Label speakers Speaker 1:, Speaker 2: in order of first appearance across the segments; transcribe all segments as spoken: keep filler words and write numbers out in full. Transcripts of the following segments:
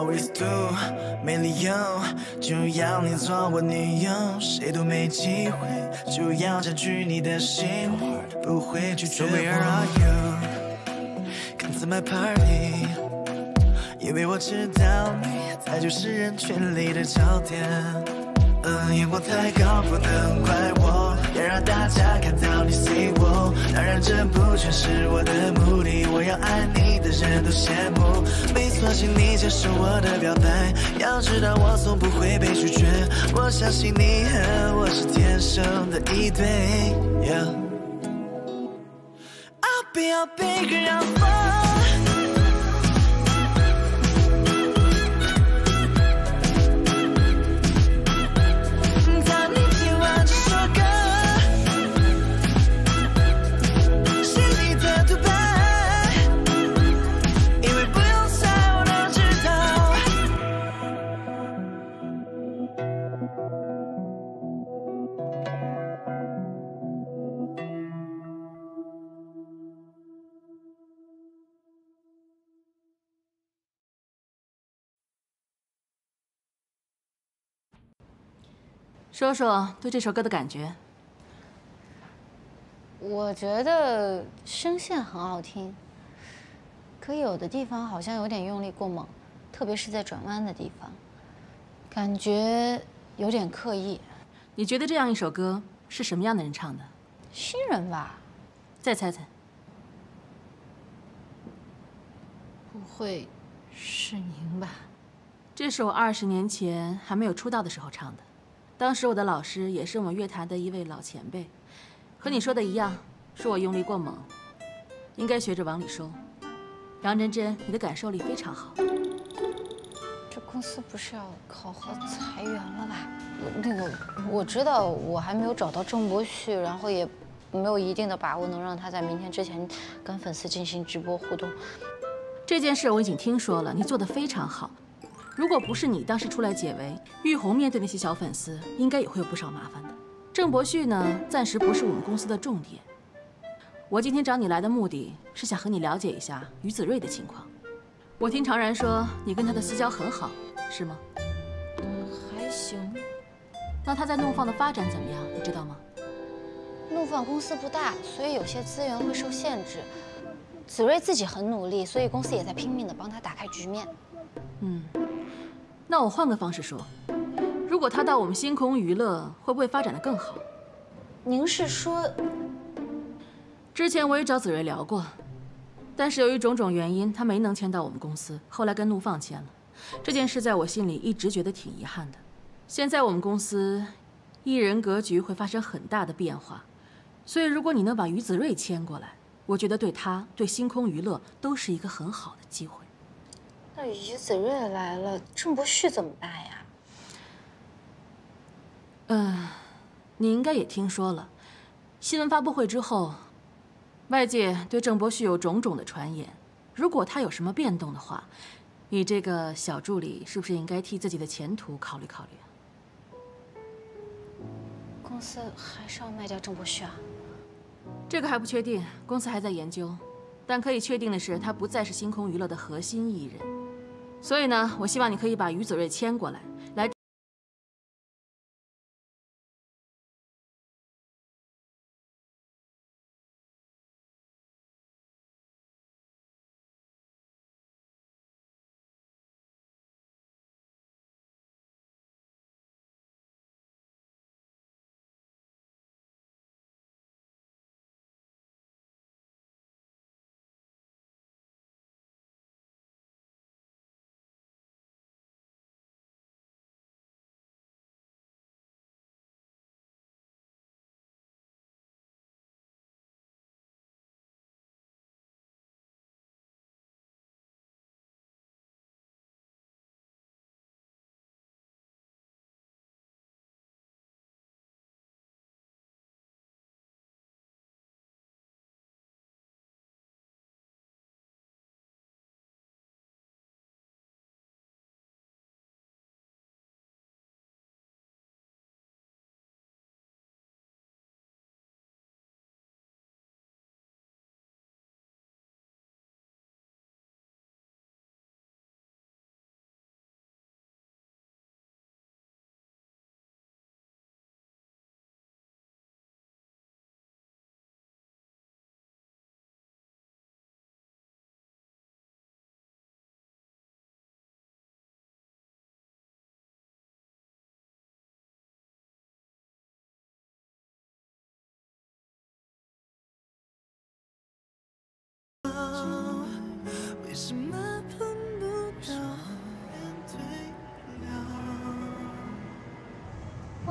Speaker 1: always do， 没理由就要你做我女友，谁都没机会就要占据你的心，不会拒绝我。So where are you？Come to my party， 因为我知道你才就是人群里的焦点。嗯，眼光太高不能怪我，要让大家看到你 see 我。当然这不全是我的目的，我要爱你的人都羡慕。没错，请你接受我的表白，要知道我从不会被拒绝。我相信你和我是天生的一对。Yeah. I'll be your big girl for。
Speaker 2: 说说对这首歌的感觉。
Speaker 3: 我觉得声线很好听，可有的地方好像有点用力过猛，特别是在转弯的地方，感觉有点刻意。
Speaker 2: 你觉得这样一首歌是什么样的人唱的？
Speaker 3: 新人吧？
Speaker 2: 再猜猜。
Speaker 3: 不会是您吧？
Speaker 2: 这是我二十年前还没有出道的时候唱的。 当时我的老师也是我们乐坛的一位老前辈，和你说的一样，说我用力过猛，应该学着往里收。杨真真，你的感受力非常好。
Speaker 3: 这公司不是要考核裁员了吧？那个我知道，我还没有找到郑伯旭，然后也没有一定的把握能让他在明天之前跟粉丝进行直播互动。
Speaker 2: 这件事我已经听说了，你做得非常好。 如果不是你当时出来解围，玉红面对那些小粉丝，应该也会有不少麻烦的。郑伯旭呢，暂时不是我们公司的重点。我今天找你来的目的是想和你了解一下于子睿的情况。我听常然说你跟他的私交很好，是吗？
Speaker 3: 嗯，还行。
Speaker 2: 那他在怒放的发展怎么样？你知道吗？
Speaker 3: 怒放公司不大，所以有些资源会受限制。子睿自己很努力，所以公司也在拼命的帮他打开局面。
Speaker 2: 嗯。 那我换个方式说，如果他到我们星空娱乐，会不会发展得更好？
Speaker 3: 您是说，
Speaker 2: 之前我也找子睿聊过，但是由于种种原因，他没能签到我们公司，后来跟怒放签了。这件事在我心里一直觉得挺遗憾的。现在我们公司艺人格局会发生很大的变化，所以如果你能把于子睿签过来，我觉得对他、对星空娱乐都是一个很好的机会。
Speaker 3: 那于子睿来了，郑伯旭怎么办呀？
Speaker 2: 嗯，你应该也听说了，新闻发布会之后，外界对郑伯旭有种种的传言。如果他有什么变动的话，你这个小助理是不是应该替自己的前途考虑考虑啊？
Speaker 3: 公司还是要卖掉郑伯旭啊？
Speaker 2: 这个还不确定，公司还在研究。但可以确定的是，他不再是星空娱乐的核心艺人。 所以呢，我希望你可以把于子睿签过来，来。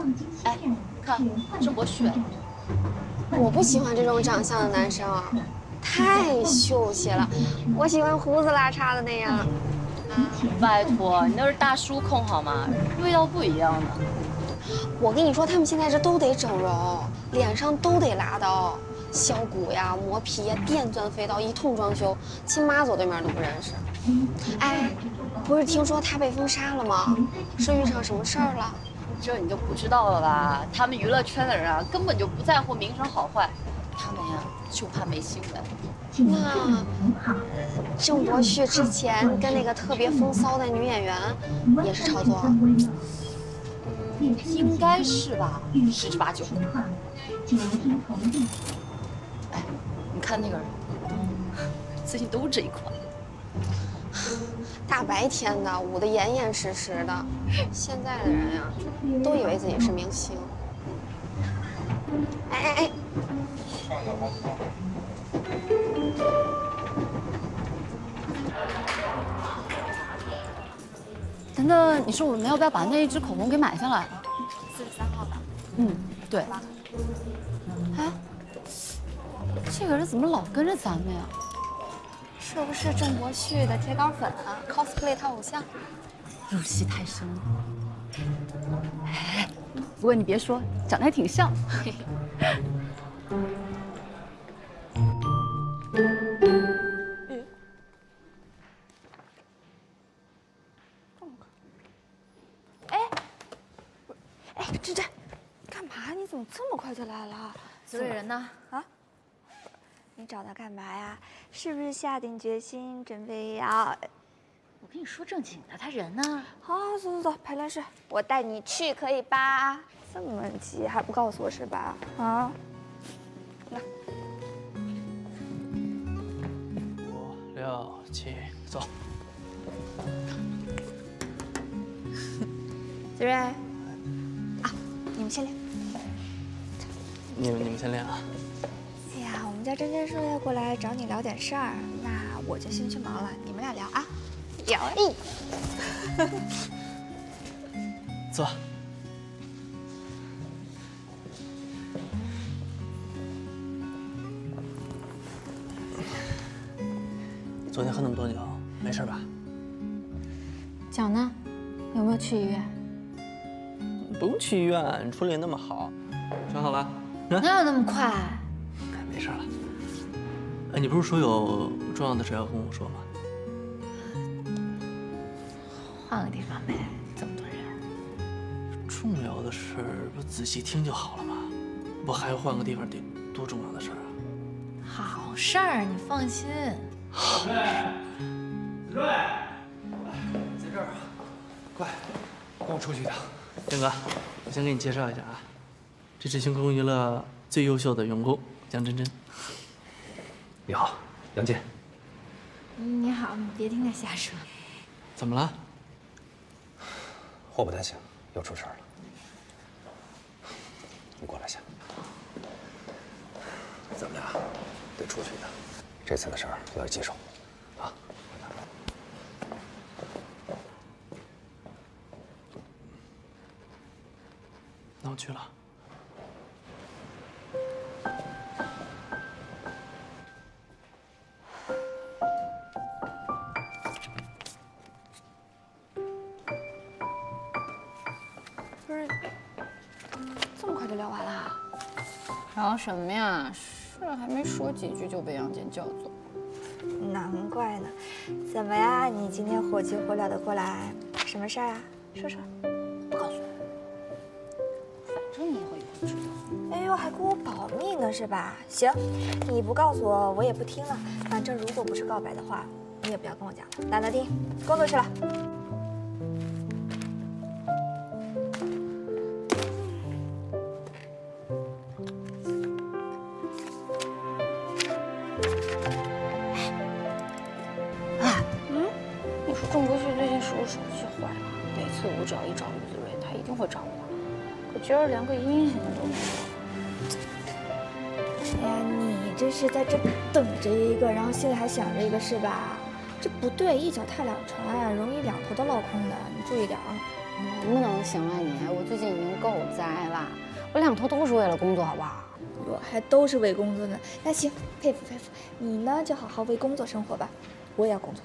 Speaker 3: 哎，看郑博旭，
Speaker 4: 我不喜欢这种长相的男生，太秀气了。我喜欢胡子拉碴的那样。
Speaker 3: 拜托，你那是大叔控好吗？味道不一样的。
Speaker 4: 我跟你说，他们现在这都得整容，脸上都得拉刀，削骨呀、磨皮呀、电钻飞刀，一通装修，亲妈走对面都不认识。哎，不是听说他被封杀了吗？是遇上什么事儿了？
Speaker 3: 这你就不知道了吧？他们娱乐圈的人啊，根本就不在乎名声好坏，他们呀就怕没新闻。
Speaker 4: 那郑博旭之前跟那个特别风骚的女演员也是炒作？
Speaker 3: 嗯，应该是吧，十之八九。哎，你看那个人，最近都这一款。
Speaker 4: 大白天的捂得严严实实的，现在的人呀，都以为自己是明星。哎哎哎！
Speaker 3: 等等，你说我们要不要把那一支口红给买下来？
Speaker 4: 四十三号的。
Speaker 3: 嗯，对。哎，这个人怎么老跟着咱们呀？
Speaker 4: 是不是郑博旭的铁杆粉啊 ？cosplay 他偶像，
Speaker 3: 入戏太深了。哎，不过你别说，长得还挺像。嘿嘿。
Speaker 4: 哎，芝芝，干嘛？你怎么这么快就来了？
Speaker 3: 子睿人呢？
Speaker 4: 啊？你找他干嘛呀？是不是下定决心准备要？
Speaker 3: 我跟你说正经的，他人呢？
Speaker 4: 好，走走走，排练室，我带你去，可以吧？这么急还不告诉我是吧？啊？来，
Speaker 1: 五六七，走。
Speaker 4: 子睿，啊，你们先练。
Speaker 1: 你们你们先练啊。
Speaker 4: 哎呀，我们家珍珍说要过来找你聊点事儿，那我就先去忙了，你们俩聊啊。聊。哎。
Speaker 1: 坐。昨天喝那么多酒，没事吧？
Speaker 4: 脚呢？有没有去医院？
Speaker 1: 不用去医院，处理那么好，穿好了。
Speaker 3: 哪有那么快？
Speaker 1: 哎，没事了。哎，你不是说有重要的事要跟我说吗？
Speaker 3: 换个地方呗，这么多人。
Speaker 1: 重要的事不仔细听就好了吗？不还要换个地方，得多重要的事啊！
Speaker 3: 好事儿，你放心。
Speaker 1: 好事。子睿，在这儿啊！快，跟我出去一趟。江哥，我先给你介绍一下啊，这是星空娱乐最优秀的员工江真真。
Speaker 5: 你好，杨健。
Speaker 4: 你好，你别听他瞎说。
Speaker 1: 怎么了？
Speaker 5: 祸不单行，又出事儿了。你过来一下，咱们俩得出去一趟。这次的事儿要记手，啊。
Speaker 1: 那我去了。
Speaker 4: 不是，这么快就聊完了？
Speaker 3: 聊什么呀？是还没说几句就被杨戬叫走。
Speaker 4: 难怪呢。怎么呀？你今天火急火燎的过来，什么事儿啊？说说。
Speaker 3: 不告诉你，反正你以后也会知道。
Speaker 4: 哎呦，还给我保密呢是吧？行，你不告诉我，我也不听了。反正如果不是告白的话，你也不要跟我讲了。懒得听，工作去了。
Speaker 3: 郑博旭最近是不是手机坏了？每次我只要一找于子睿，他一定会找我。可今儿连个音信都没有。
Speaker 4: 哎呀，你这是在这等着一个，然后心里还想着一个是吧？这不对，一脚踏两船，容易两头都落空的。你注意点啊！
Speaker 3: 能不能行啊你？我最近已经够栽了，我两头都是为了工作，好不好？
Speaker 6: 我还都是为工作呢。那行，佩服佩服。你呢，就好好为工作生活吧，我也要工作。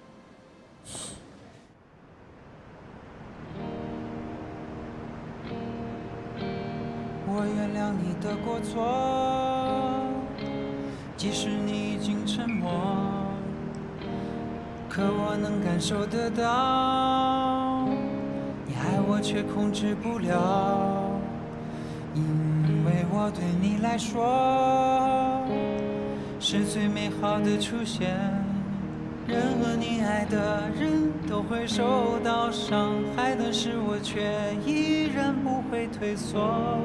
Speaker 1: 我原谅你的过错，即使你已经沉默，可我能感受得到，你爱我却控制不了，因为我对你来说是最美好的出现。任何你爱的人都会受到伤害，但是我却依然不会退缩，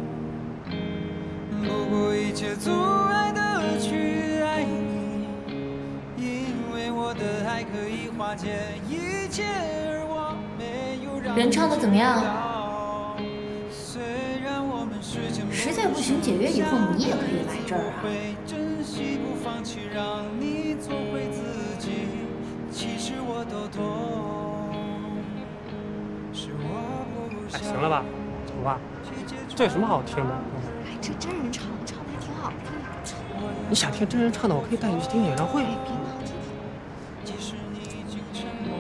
Speaker 1: 不顾一切阻碍的去爱你，因为我的爱可以化解一切，而我没有让
Speaker 7: 人唱的怎么样？
Speaker 1: 虽然我们时间
Speaker 7: 实在不行，解约以后你也可以来这儿啊。
Speaker 1: 珍惜不放弃，让你做回自己，其实我都懂，是我不想。
Speaker 8: 哎，行了吧，走吧，这有什么好听的？
Speaker 6: 哎，这真人唱唱的还挺好听的。
Speaker 8: 你想听真人唱的，我可以带你去听演唱会。
Speaker 6: 别闹，
Speaker 1: 即使你已经沉默，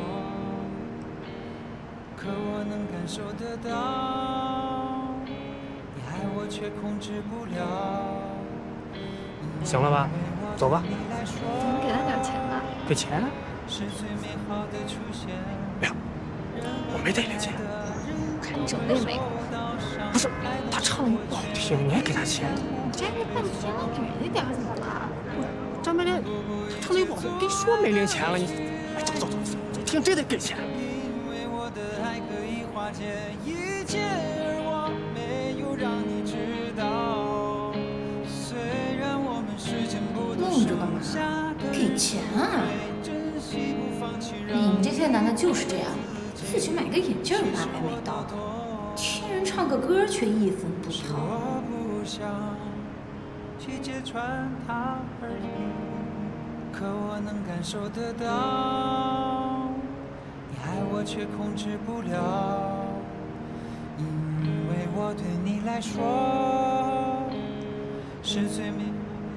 Speaker 1: 可我能感受得到，你爱我却控制不了。
Speaker 8: 行了吧，走吧。
Speaker 6: 咱们给他点钱吧。
Speaker 8: 给钱？
Speaker 1: 是最美好的出现。
Speaker 8: 哎呀，我没带零钱。
Speaker 6: 看你整的也没。
Speaker 8: 不是，他唱的不好听，你还给他钱？
Speaker 6: 你站这半天了，给一点怎么了？
Speaker 8: 我站半天，他唱的又不好听，跟你说没零钱了，你，哎，走走走走，听真得给钱。
Speaker 1: 因为我的爱可以化解一切，而我没有让你知道。虽然我们时间不多，
Speaker 7: 弄着干嘛？给钱啊！你们这些男的就是这样，自己买个眼镜拿来没到，听人唱个歌却一分不掏。
Speaker 1: 我不想去揭穿它而已，可我能感受得到，你爱我却控制不了，因为我对你来说是最美。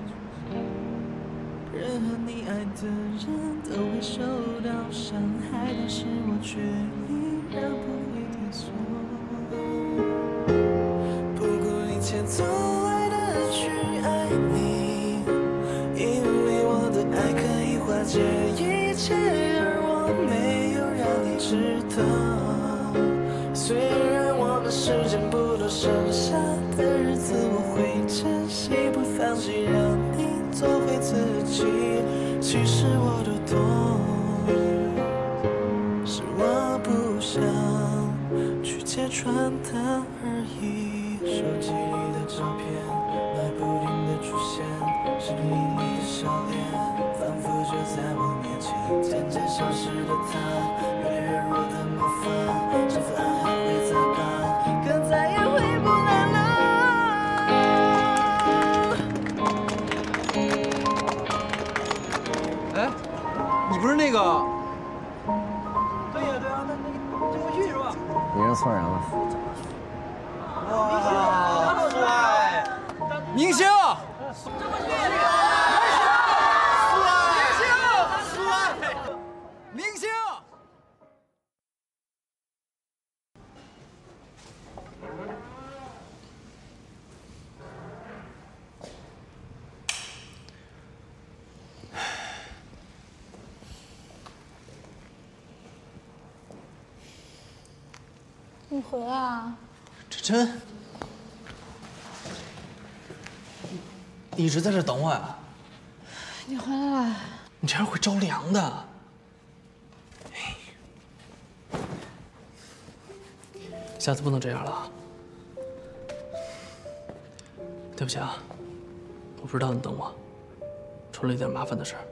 Speaker 1: 任何你爱的人都会受到伤害，但是我却依然不会退缩，不顾一切阻碍的去爱你，因为我的爱可以化解一切，而我没有让你知道。虽然我们时间不多，剩下的日子我会珍惜，不放弃，让你做回自己，其实我都懂，是我不想去揭穿它而已。手机里的照片，那不停的出现，视频里你的笑脸，仿佛就在我面前。渐渐消失的他，越来越弱的模仿，这份爱还会再绑，可再也回不来了。
Speaker 9: 哎，你不是那个？对呀对呀，那那个郑国旭是吧？
Speaker 5: 你认错人了。
Speaker 9: 哇，帅！明星！郑国旭！帅！帅！明星！
Speaker 6: 你回来啊？
Speaker 9: 芷芊，你一直在这等我呀？
Speaker 6: 你回来了。
Speaker 9: 你这样会着凉的。下次不能这样了啊！对不起啊，我不知道你等我，出了一点麻烦的事儿。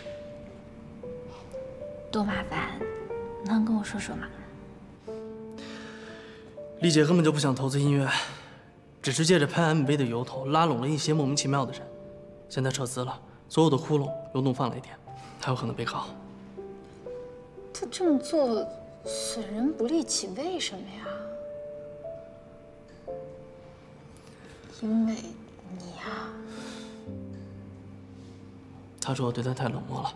Speaker 6: 多麻烦，能跟我说说吗？
Speaker 9: 丽姐根本就不想投资音乐，只是借着拍 M V 的由头拉拢了一些莫名其妙的人，现在撤资了，所有的窟窿又弄放了一点，还有可能被告。
Speaker 3: 他这么做损人不利己，为什么呀？因为你呀。
Speaker 9: 他说我对他太冷漠了，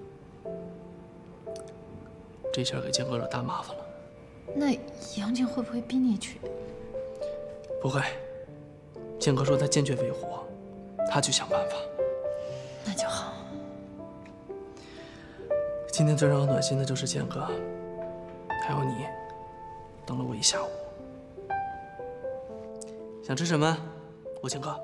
Speaker 9: 这下给建哥惹大麻烦了。
Speaker 3: 那杨静会不会逼你去？
Speaker 9: 不会，建哥说他坚决维护我，他去想办法。
Speaker 3: 那就好。
Speaker 9: 今天最让我暖心的就是建哥，还有你，等了我一下午。想吃什么？我请客。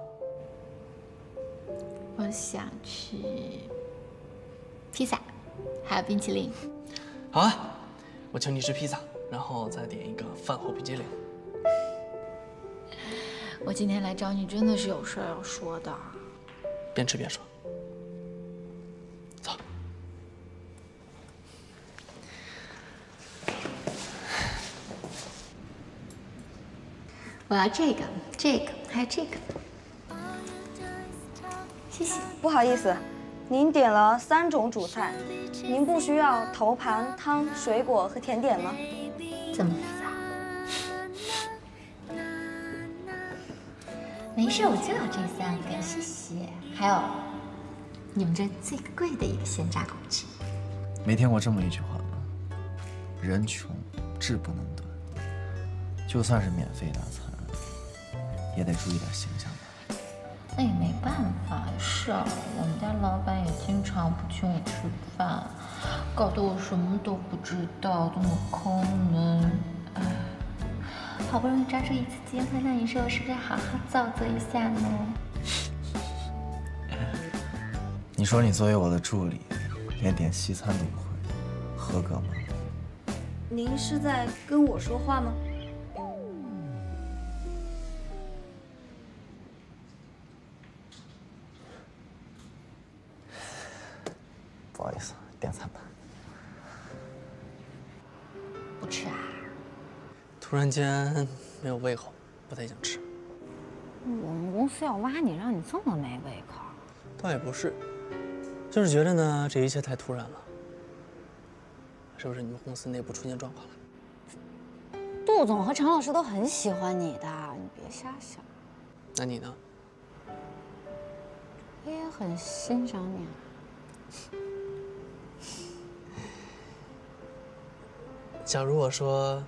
Speaker 7: 我想吃披萨，还有冰淇淋。
Speaker 9: 好啊，我请你吃披萨，然后再点一个饭后冰激凌。
Speaker 3: 我今天来找你真的是有事要说的。
Speaker 9: 边吃边说。走。
Speaker 7: 我要这个、这个，还有这个。谢谢。
Speaker 10: 不好意思，您点了三种主菜，您不需要头盘、汤、水果和甜点吗？
Speaker 7: 这么复杂？没事，我就要这三个，谢谢。还有，你们这最贵的一个鲜榨枸杞。
Speaker 5: 没听过这么一句话吗？人穷志不能短，就算是免费大餐，也得注意点形象吧。
Speaker 7: 那也没办法，是啊，我们家老板也经常不请我吃饭，搞得我什么都不知道，这么抠门。哎，好不容易抓住一次机会，那你说我是不是好好造作一下呢？
Speaker 5: 你说你作为我的助理，连点西餐都不会，合格吗？
Speaker 10: 您是在跟我说话吗？
Speaker 5: 不好意思，点餐吧。
Speaker 7: 不吃啊？
Speaker 9: 突然间没有胃口，不太想吃。
Speaker 3: 我们公司要挖你，让你这么没胃口？
Speaker 9: 倒也不是，就是觉得呢，这一切太突然了。是不是你们公司内部出现状况了？
Speaker 3: 杜总和常老师都很喜欢你的，你别瞎想。
Speaker 9: 那你呢？
Speaker 3: 我也很欣赏你啊。
Speaker 9: 假如我说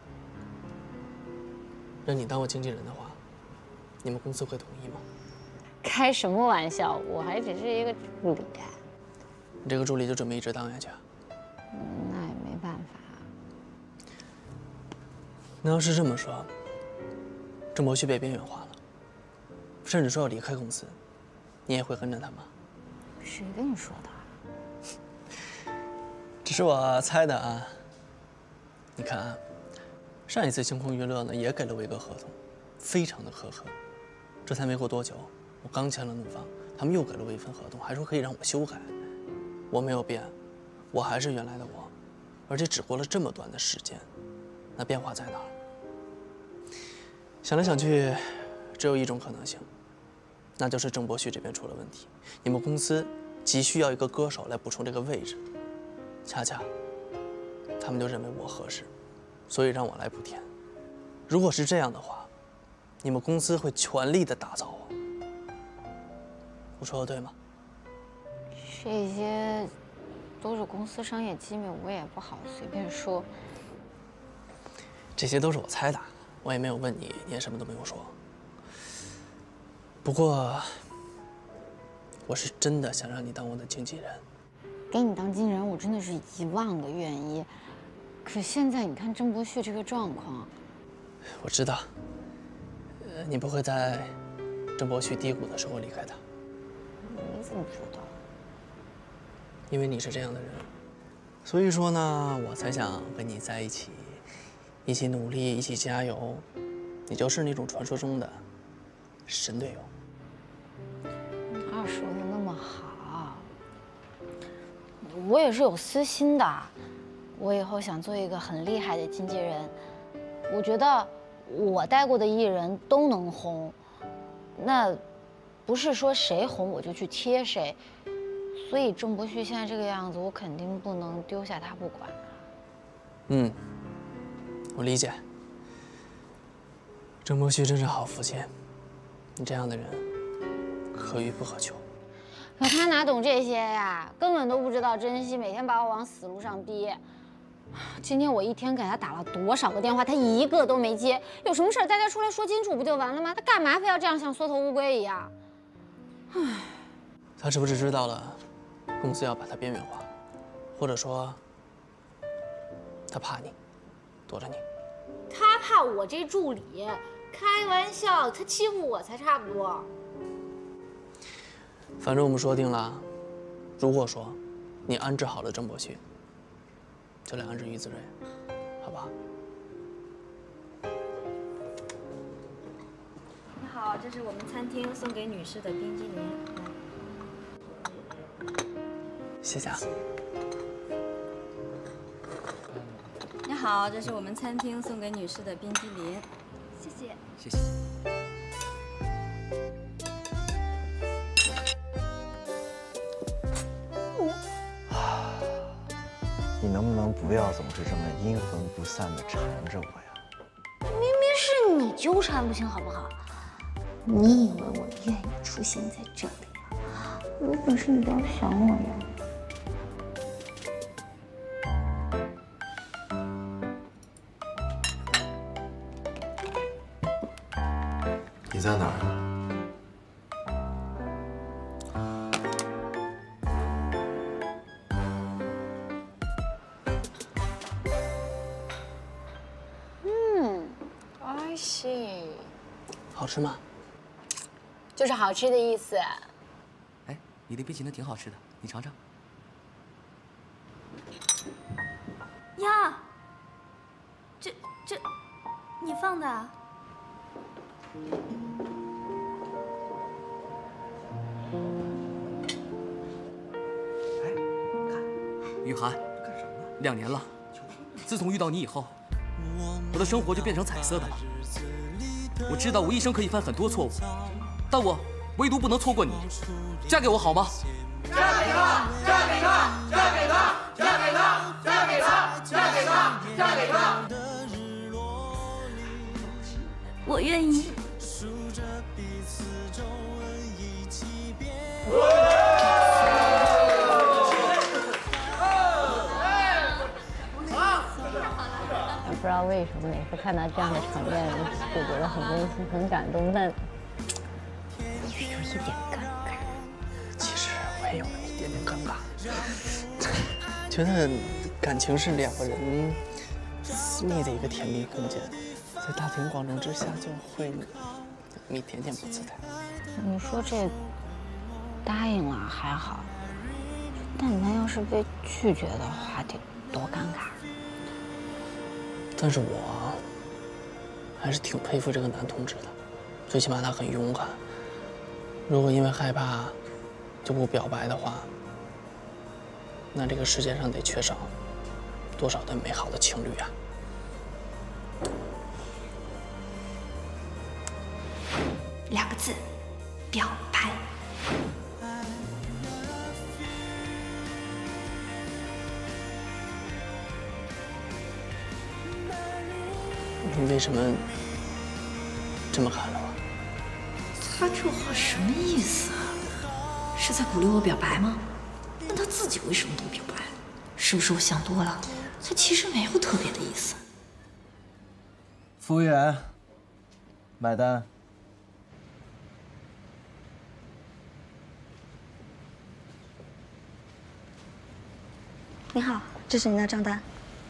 Speaker 9: 让你当我经纪人的话，你们公司会同意吗？
Speaker 3: 开什么玩笑？我还只是一个助理。
Speaker 9: 你这个助理就准备一直当下去啊？
Speaker 3: 嗯，那也没办法。
Speaker 9: 那要是这么说，郑博旭被边缘化了，甚至说要离开公司，你也会跟着他吗？
Speaker 3: 谁跟你说的？
Speaker 9: 只是我猜的啊。你看啊，上一次星空娱乐呢也给了我一个合同，非常的苛刻。这才没过多久，我刚签了怒放，他们又给了我一份合同，还说可以让我修改。我没有变，我还是原来的我，而且只过了这么短的时间，那变化在哪儿？想来想去，只有一种可能性，那就是郑博旭这边出了问题，你们公司急需要一个歌手来补充这个位置，恰恰他们就认为我合适，所以让我来补填。如果是这样的话，你们公司会全力的打造我。我说的对吗？
Speaker 3: 这些都是公司商业机密，我也不好随便说。
Speaker 9: 这些都是我猜的，我也没有问你，你也什么都没有说。不过，我是真的想让你当我的经纪人。
Speaker 3: 给你当经纪人，我真的是一万个愿意。可现在你看郑博旭这个状况，
Speaker 9: 我知道，呃，你不会在郑博旭低谷的时候离开他。
Speaker 3: 你怎么知道？
Speaker 9: 因为你是这样的人，所以说呢，我才想跟你在一起，一起努力，一起加油。你就是那种传说中的神队友。
Speaker 3: 哪有说的那么好？我也是有私心的。我以后想做一个很厉害的经纪人。我觉得我带过的艺人都能红，那不是说谁红我就去贴谁。所以郑博旭现在这个样子，我肯定不能丢下他不管。
Speaker 9: 嗯， 我理解。郑伯旭真是好父亲，你这样的人可遇不可求。
Speaker 3: 可他哪懂这些呀？根本都不知道珍惜，每天把我往死路上逼。今天我一天给他打了多少个电话，他一个都没接。有什么事大家出来说清楚不就完了吗？他干嘛非要这样像缩头乌龟一样？唉，
Speaker 9: 他是不是知道了公司要把他边缘化，或者说他怕你，躲着你？
Speaker 3: 他怕我这助理？开玩笑，他欺负我才差不多。
Speaker 9: 反正我们说定了，如果说你安置好了郑伯旭，就来安置于子睿，好不好？
Speaker 10: 你好，这是我们餐厅送给女士的冰激凌。
Speaker 9: 谢谢啊。
Speaker 10: 你好，这是我们餐厅送给女士的冰激凌。谢谢。
Speaker 5: 谢谢。你能不能不要总是这么阴魂不散的缠着我呀？
Speaker 3: 明明是你纠缠不清，好不好？你以为我愿意出现在这里啊？有本事你不要想我呀！
Speaker 5: 你在哪儿？
Speaker 9: 好吃吗？
Speaker 3: 就是好吃的意思。
Speaker 11: 哎，你的冰淇淋挺好吃的，你尝尝。
Speaker 6: 呀，这这，你放的啊？
Speaker 11: 哎，看，雨涵，干什么？两年了，自从遇到你以后，我的生活就变成彩色的了。我知道我一生可以犯很多错误，但我唯独不能错过你。嫁给我好吗？
Speaker 1: 嫁给他，嫁给他，嫁给他，嫁给他，嫁给他，嫁给他，嫁给他。
Speaker 6: 我愿意。
Speaker 3: 不知道为什么每次看到这样的场面就觉得很温馨、很感动，但有一点尴尬。
Speaker 9: 其实我也有那么一点点尴尬，觉得感情是两个人私密的一个甜蜜空间，在大庭广众之下就会有一点点不自在。
Speaker 3: 你说这答应了还好，但那要是被拒绝的话，得多尴尬。
Speaker 9: 但是我还是挺佩服这个男同志的，最起码他很勇敢。如果因为害怕就不表白的话，那这个世界上得缺少多少对美好的情侣啊！
Speaker 6: 两个字，表白。
Speaker 9: 你为什么这么看着我？
Speaker 6: 他这话什么意思啊？是在鼓励我表白吗？那他自己为什么不表白？是不是我想多了？他其实没有特别的意思。
Speaker 5: 服务员，买单。
Speaker 10: 你好，这是您的账单。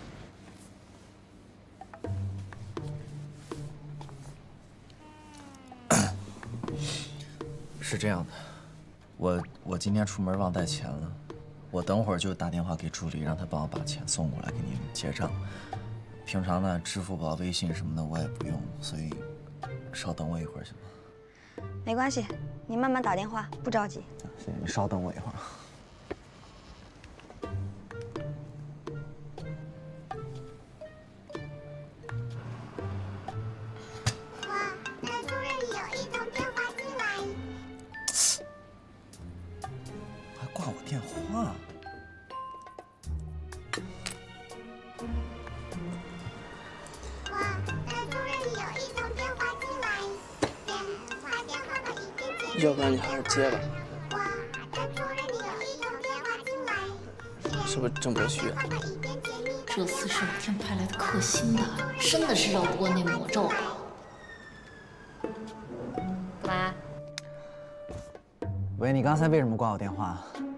Speaker 5: 是这样的，我我今天出门忘带钱了，我等会儿就打电话给助理，让他帮我把钱送过来给您结账。平常呢，支付宝、微信什么的我也不用，所以稍等我一会儿行吗？
Speaker 10: 没关系，你慢慢打电话，不着急。
Speaker 5: 谢谢你，稍等我一会儿。挂我电话。
Speaker 9: 要不然你还是接吧。是不是郑伯旭啊？
Speaker 6: 这次是老天派来的克星的，真的是绕不过那魔咒了。
Speaker 3: 干嘛？
Speaker 5: 喂，你刚才为什么挂我电话？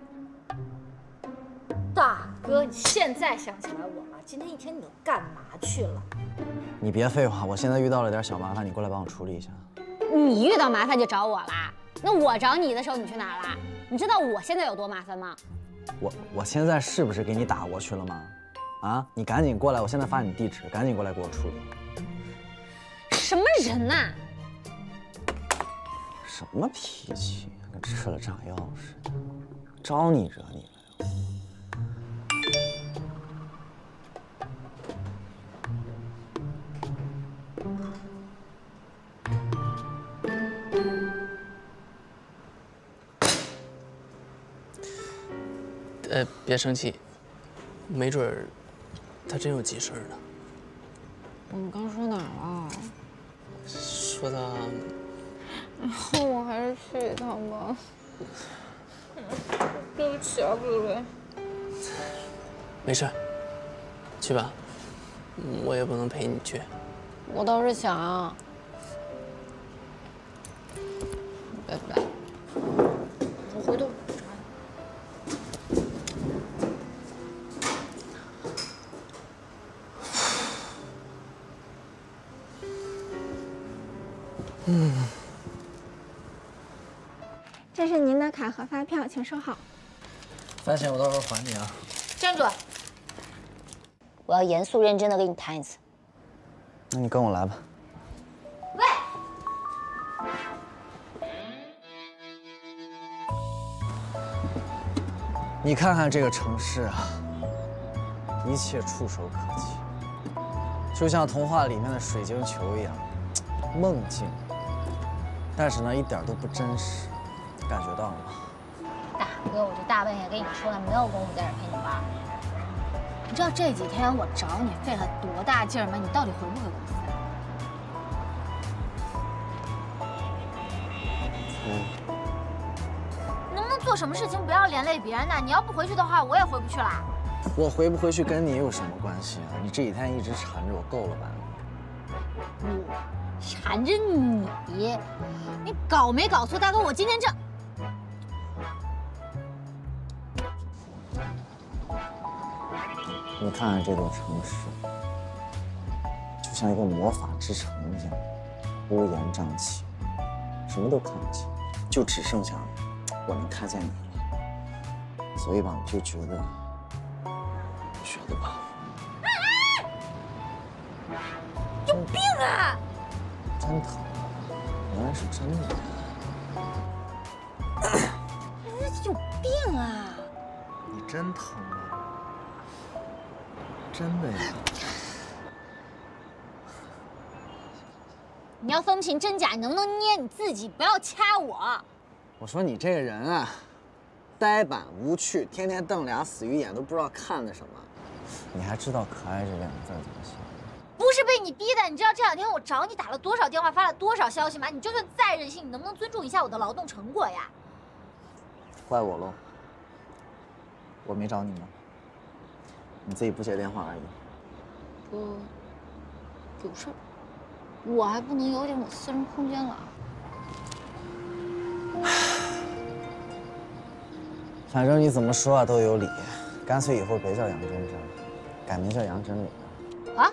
Speaker 6: 大哥，你现在想起来我了？今天一天你都干嘛去了？
Speaker 5: 你别废话，我现在遇到了点小麻烦，你过来帮我处理一下。
Speaker 3: 你遇到麻烦就找我啦？那我找你的时候你去哪儿啦？你知道我现在有多麻烦吗？
Speaker 5: 我我现在是不是给你打过去了吗？啊，你赶紧过来，我现在发你地址，赶紧过来给我处理。
Speaker 3: 什么人呐、啊？
Speaker 5: 什么脾气，跟吃了炸药似的，招你惹你了？
Speaker 9: 呃，别生气，没准儿他真有急事呢。
Speaker 3: 我们刚说哪儿了？
Speaker 9: 说到……
Speaker 3: 我还是去一趟吧。对不起啊，布瑞。
Speaker 9: 没事，去吧，我也不能陪你去。
Speaker 3: 我倒是想。拜拜。我回头。
Speaker 4: 嗯，这是您的卡和发票，请收好。
Speaker 5: 饭钱我到时候还你啊。
Speaker 3: 站住！我要严肃认真的跟你谈一次。
Speaker 5: 那你跟我来吧。
Speaker 3: 喂！
Speaker 5: 你看看这个城市啊，一切触手可及，就像童话里面的水晶球一样，梦境。 但是呢，一点都不真实，感觉到了吗？
Speaker 3: 大哥，我这大半夜跟你说了，没有功夫在这陪你玩。你知道这几天我找你费了多大劲儿吗？你到底回不回公司？
Speaker 5: 嗯。
Speaker 3: 能不能做什么事情不要连累别人呢？你要不回去的话，我也回不去了。
Speaker 5: 我回不回去跟你有什么关系啊？你这几天一直缠着我，够了吧？
Speaker 3: 我。 缠着你，你搞没搞错，大哥？我今天这……
Speaker 5: 你看看这座城市，就像一个魔法之城一样，乌烟瘴气，什么都看不见，就只剩下我能看见你了。所以吧，我就觉得，我觉得吧，
Speaker 3: 有病啊！
Speaker 5: 真疼，原来是真的。
Speaker 3: 你有病啊！
Speaker 5: 你真疼啊！真的呀！
Speaker 3: 你要分不清真假，你能不能捏你自己？不要掐我！
Speaker 5: 我说你这个人啊，呆板无趣，天天瞪俩死鱼眼，都不知道看的什么。你还知道“可爱”这两个字怎么写？
Speaker 3: 不是被你逼的，你知道这两天我找你打了多少电话，发了多少消息吗？你就算再任性，你能不能尊重一下我的劳动成果呀？
Speaker 5: 怪我喽，我没找你吗？你自己不接电话而已。
Speaker 3: 不，有事儿，我还不能有点我私人空间了？
Speaker 5: 反正你怎么说啊都有理，干脆以后别叫杨真真，改名叫杨真理。
Speaker 3: 啊？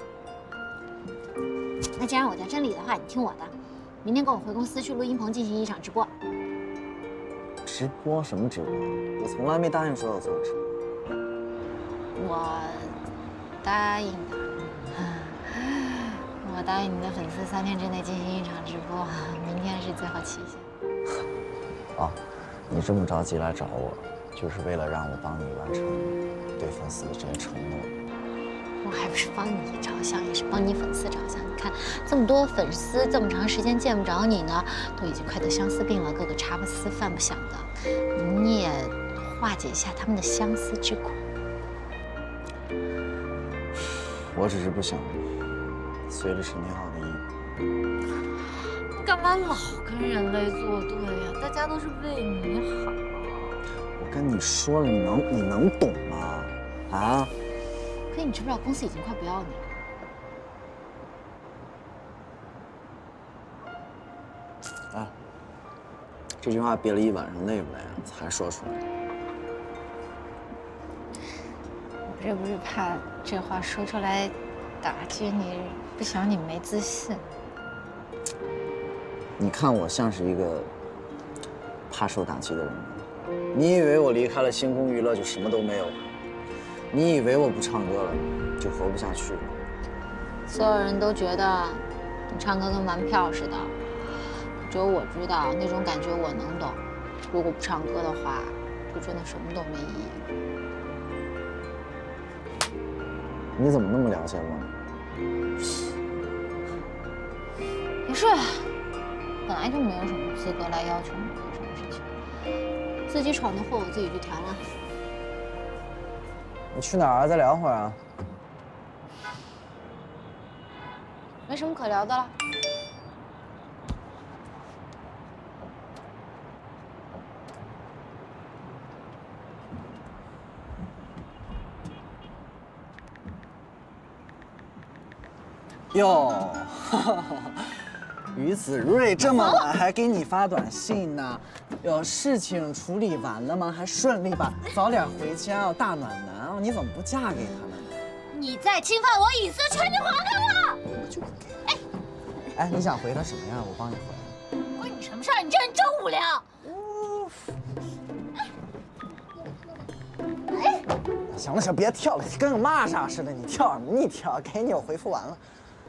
Speaker 3: 那既然我叫真理的话，你听我的，明天跟我回公司去录音棚进行一场直播。
Speaker 5: 直播什么直播？我从来没答应说要做直播。
Speaker 3: 我答应的，我答应你的粉丝三天之内进行一场直播，明天是最后期限。
Speaker 5: 哦，你这么着急来找我，就是为了让我帮你完成对粉丝的这些承诺。
Speaker 3: 我还不是帮你着想，也是帮你粉丝着想。你看，这么多粉丝，这么长时间见不着你呢，都已经快得相思病了，个个茶不思饭不想的。你也化解一下他们的相思之苦。
Speaker 5: 我只是不想随着陈天浩的意。
Speaker 7: 干嘛老跟人类作对呀？大家都是为你好。
Speaker 5: 我跟你说了，你能你能懂吗？啊？
Speaker 7: 可你知不知道公司已经快不要你
Speaker 5: 了？啊，这句话憋了一晚上，累不累啊？才说出来。
Speaker 3: 我这不是怕这话说出来打击你，不想你没自信。
Speaker 5: 你看我像是一个怕受打击的人吗？你以为我离开了星空娱乐就什么都没有？你以为我不唱歌了就活不下去了？
Speaker 3: 所有人都觉得你唱歌跟玩票似的，只有我知道那种感觉，我能懂。如果不唱歌的话，就真的什么都没意义。
Speaker 5: 你怎么那么了解我呢？
Speaker 3: 也是，本来就没有什么资格来要求你做什么事情，自己闯的祸我自己去谈了。
Speaker 5: 你去哪儿啊？再聊会儿啊。
Speaker 3: 没什么可聊的了。
Speaker 5: 哟，于子睿这么晚还给你发短信呢？有事情处理完了吗？还顺利吧？早点回家哦，大暖男哦！你怎么不嫁给他们呢？
Speaker 7: 你再侵犯我隐私权，你还给我！
Speaker 5: 我就给。哎，哎，你想回他什么呀？我帮你回。
Speaker 7: 关你什么事儿？你这人真无聊。
Speaker 5: 哎，行了行，别跳了，跟个蚂蚱似的，你跳什么？你跳，给你，我回复完了。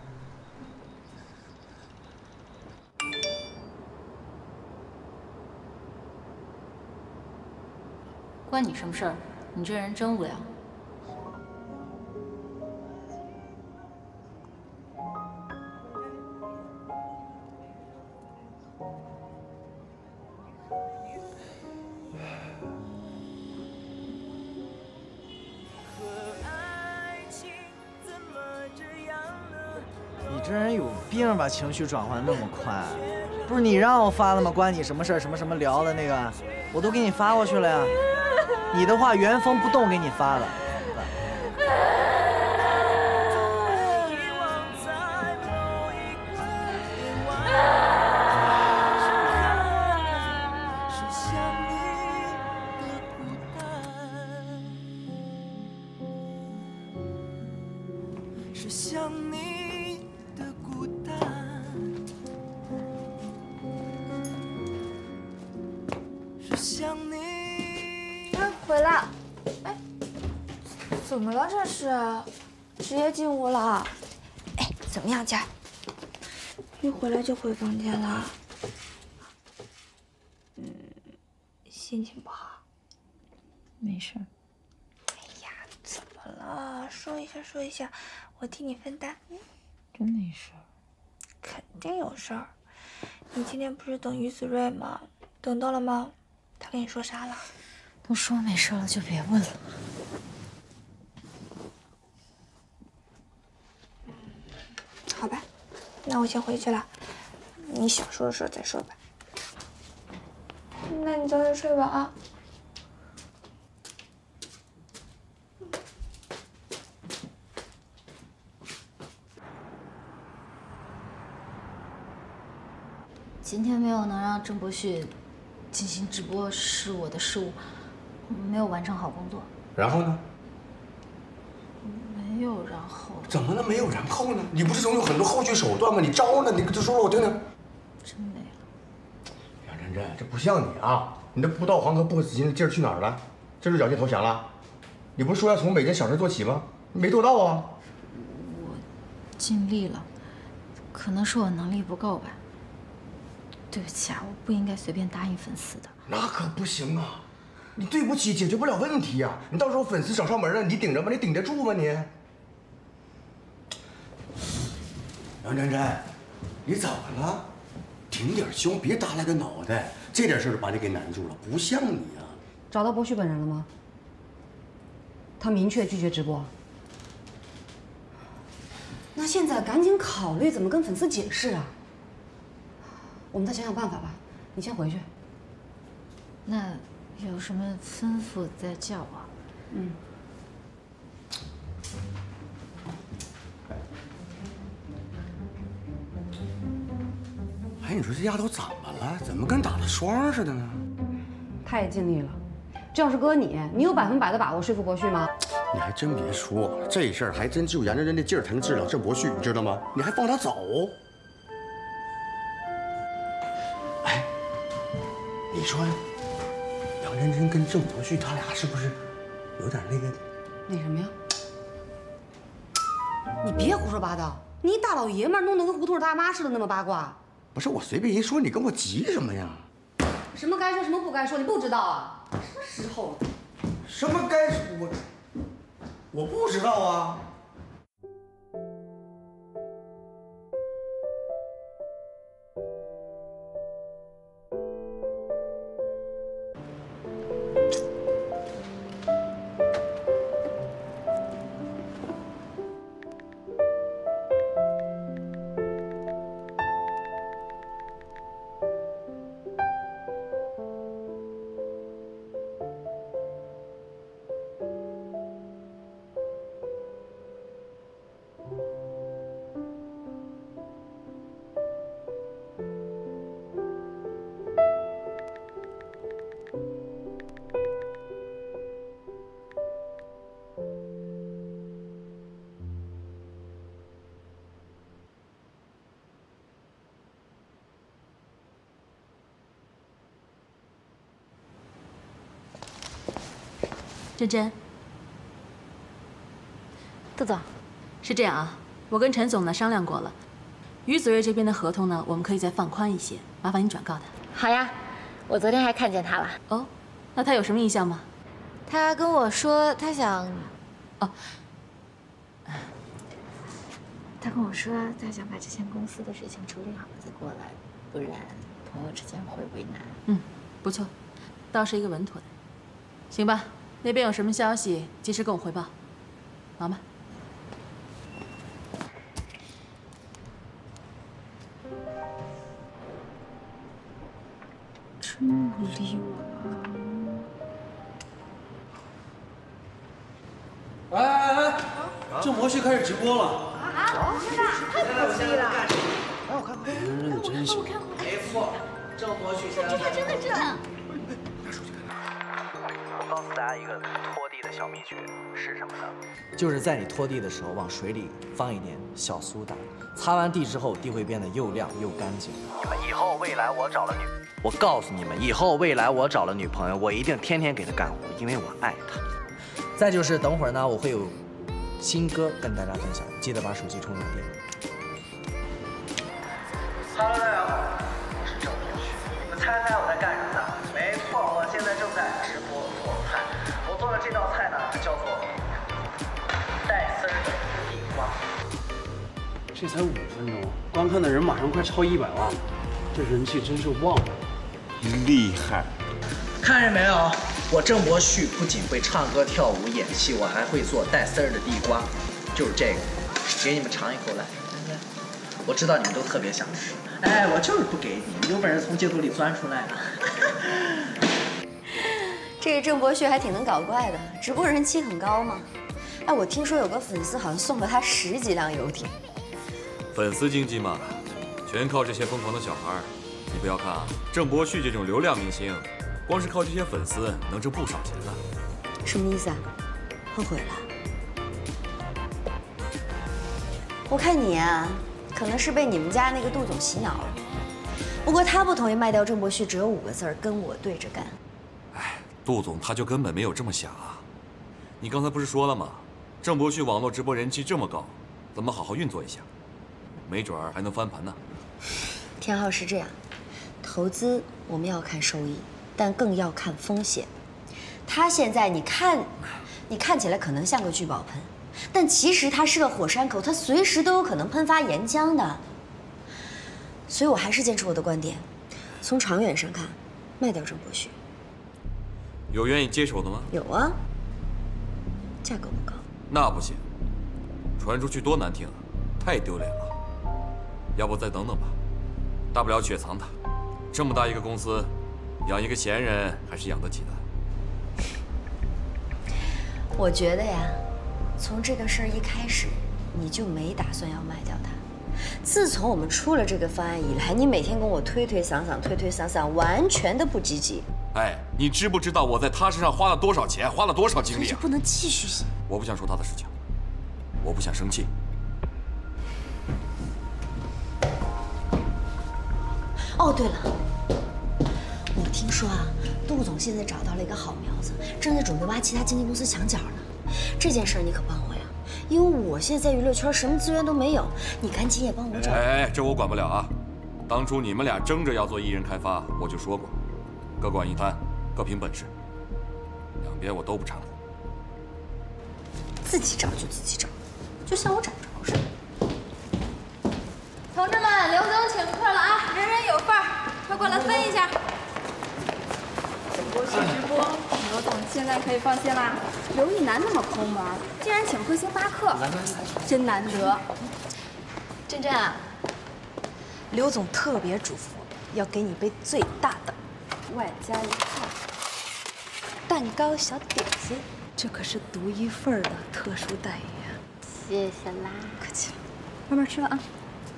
Speaker 7: 关你什么事儿？你这人真无聊。
Speaker 1: 你这人有病吧？情绪转换那么快，不是你让我发的吗？关你什么事儿？什么什么聊的那个，我都给你发过去了呀。你的话原封不动给你发了。是想你的孤单。是想你。
Speaker 4: 哎，回来。哎，怎么了这是？直接进屋了。哎，怎么样，佳？一回来就回房间了。嗯，心情不好。
Speaker 7: 没事。
Speaker 4: 哎呀，怎么了？说一下，说一下，我替你分担。嗯，
Speaker 7: 真没事。
Speaker 4: 肯定有事儿。你今天不是等于子睿吗？等到了吗？他跟你说啥了？
Speaker 7: 都说没事了，就别问了。
Speaker 4: 好吧，那我先回去了。你想说的时候再说吧。那你早点睡吧啊。
Speaker 7: 今天没有能让郑伯旭进行直播是我的失误，没有完成好工作。
Speaker 12: 然后呢？
Speaker 7: 没有然后。
Speaker 12: 怎么能没有然后呢？你不是总有很多后续手段吗？你招呢？你就说说我听听。
Speaker 7: 真没了。
Speaker 12: 杨真真，这不像你啊！你这不到黄河不死心的劲儿去哪儿了？这就侥幸投降了？你不是说要从每件小事做起吗？没做到啊！
Speaker 7: 我尽力了，可能是我能力不够吧。对不起啊，我不应该随便答应粉丝的。
Speaker 12: 那可不行啊！你对不起，解决不了问题呀！你到时候粉丝找上门了，你顶着吗？你顶得住吗你？杨真真，你怎么了？挺点胸，别耷拉个脑袋。这点事儿把你给难住了，不像你啊！
Speaker 13: 找到伯旭本人了吗？他明确拒绝直播。那现在赶紧考虑怎么跟粉丝解释啊！ 我们再想想办法吧。你先回去。
Speaker 7: 那有什么吩咐再叫我。
Speaker 13: 嗯。
Speaker 12: 哎，你说这丫头怎么了？怎么跟打了霜似的呢？
Speaker 13: 她也尽力了。这要是搁你，你有百分百的把握说服国旭吗？
Speaker 12: 你还真别说，这事儿还真就沿着人那劲儿才能治了郑伯旭，你知道吗？你还放他走？哎，你说杨真真跟郑伯旭他俩是不是有点那个？
Speaker 13: 那什么呀？你别胡说八道！你一大老爷们儿，弄得跟胡同大妈似的，那么八卦。
Speaker 12: 不是我随便一说，你跟我急什么呀？
Speaker 13: 什么该说，什么不该说，你不知道啊？什么时候了？
Speaker 12: 什么该说？我我不知道啊。
Speaker 2: 真真，
Speaker 3: 杜总，
Speaker 2: 是这样啊，我跟陈总呢商量过了，于子睿这边的合同呢，我们可以再放宽一些，麻烦你转告他。
Speaker 3: 好呀，我昨天还看见他了。
Speaker 2: 哦，那他有什么意向吗？
Speaker 3: 他跟我说他想，
Speaker 2: 哦，
Speaker 3: 他跟我说他想把之前公司的事情处理好了再过来，不然朋友之间会为难。
Speaker 2: 嗯，不错，倒是一个稳妥的。行吧。那边有什么消息，及时跟我汇报。忙吧。
Speaker 3: 真不理
Speaker 14: 我。哎哎哎！郑伯旭开始直播了。
Speaker 4: 啊！真的？太可惜了。
Speaker 14: 哎，我看看。真的真行。
Speaker 9: 没错，郑伯旭现在在。
Speaker 4: 真的真的。
Speaker 5: 我告诉大家一个拖地的小秘诀是什么呢？就是在你拖地的时候，往水里放一点小苏打，擦完地之后，地会变得又亮又干净。你们以后未来我找了女，我告诉你们，以后未来我找了女朋友，我一定天天给她干活，因为我爱她。再就是等会儿呢，我会有新歌跟大家分享，记得把手机充上电。Hello， 大家好，我是郑伯旭。你们猜猜我在干什么呢？没错，我现在正在直播做菜。我做的这道菜呢，叫做带丝儿的地瓜。
Speaker 14: 这才五分钟，观看的人马上快超一百万了，这人气真是旺了，
Speaker 12: 厉害！
Speaker 5: 看见没有？我郑伯旭不仅会唱歌、跳舞、演戏，我还会做带丝儿的地瓜，就是这个，给你们尝一口来。来来，我知道你们都特别想吃，哎，我就是不给你，有本事从秸窕里钻出来啊！
Speaker 10: 这个郑伯旭还挺能搞怪的，直播人气很高嘛。哎，我听说有个粉丝好像送了他十几辆游艇。
Speaker 15: 粉丝经济嘛，全靠这些疯狂的小孩。你不要看啊，郑伯旭这种流量明星，光是靠这些粉丝能挣不少钱呢。
Speaker 10: 什么意思啊？后悔了？我看你啊，可能是被你们家那个杜总洗脑了。不过他不同意卖掉郑伯旭，只有五个字儿：跟我对着干。
Speaker 15: 哎，杜总他就根本没有这么想啊！你刚才不是说了吗？郑伯旭网络直播人气这么高，咱们好好运作一下，没准儿还能翻盘呢。
Speaker 10: 田浩是这样，投资我们要看收益，但更要看风险。他现在你看，你看起来可能像个聚宝盆，但其实它是个火山口，它随时都有可能喷发岩浆的。所以我还是坚持我的观点，从长远上看，卖掉郑伯旭。
Speaker 15: 有愿意接手的吗？
Speaker 10: 有啊，价格不高。
Speaker 15: 那不行，传出去多难听啊，太丢脸了。要不再等等吧，大不了雪藏他。 这么大一个公司，养一个闲人还是养得起的。
Speaker 10: 我觉得呀，从这个事儿一开始，你就没打算要卖掉它。自从我们出了这个方案以来，你每天跟我推推搡搡，推推搡搡，完全的不积极。
Speaker 15: 哎，你知不知道我在他身上花了多少钱，花了多少精力啊？
Speaker 10: 不能继续。
Speaker 15: 我不想说他的事情，我不想生气。
Speaker 10: 哦，对了，我听说啊，杜总现在找到了一个好苗子，正在准备挖其他经纪公司墙角呢。这件事儿你可帮我呀，因为我现在在娱乐圈什么资源都没有，你赶紧也帮我找。
Speaker 15: 哎哎，这我管不了啊！当初你们俩争着要做艺人开发，我就说过，各管一摊，各凭本事，两边我都不掺和。
Speaker 10: 自己找就自己找，就像我找不着似的。
Speaker 3: 同志们，刘总请客了啊，人人有份儿，快过来分一下。
Speaker 16: 整播去直播，刘总现在可以放心啦。刘一男那么抠门，竟然请喝星巴克，真难得。
Speaker 10: 珍珍啊，刘总特别嘱咐要给你杯最大的，
Speaker 16: 外加一块
Speaker 10: 蛋糕小点心，
Speaker 16: 这可是独一份的特殊待遇啊！
Speaker 3: 谢谢啦，
Speaker 16: 客气了，慢慢吃吧啊。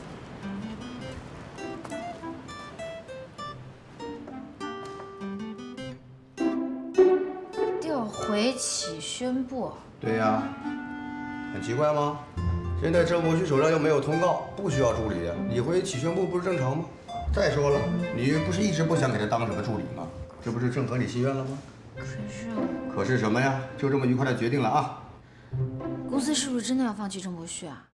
Speaker 3: 调回起宣布。
Speaker 12: 对呀，很奇怪吗？现在郑伯旭手上又没有通告，不需要助理，你回起宣布不是正常吗？再说了，你不是一直不想给他当什么助理吗？这不是正合你心愿了吗？
Speaker 3: 可是，
Speaker 12: 可是什么呀？就这么愉快的决定了啊！
Speaker 3: 公司是不是真的要放弃郑伯旭啊？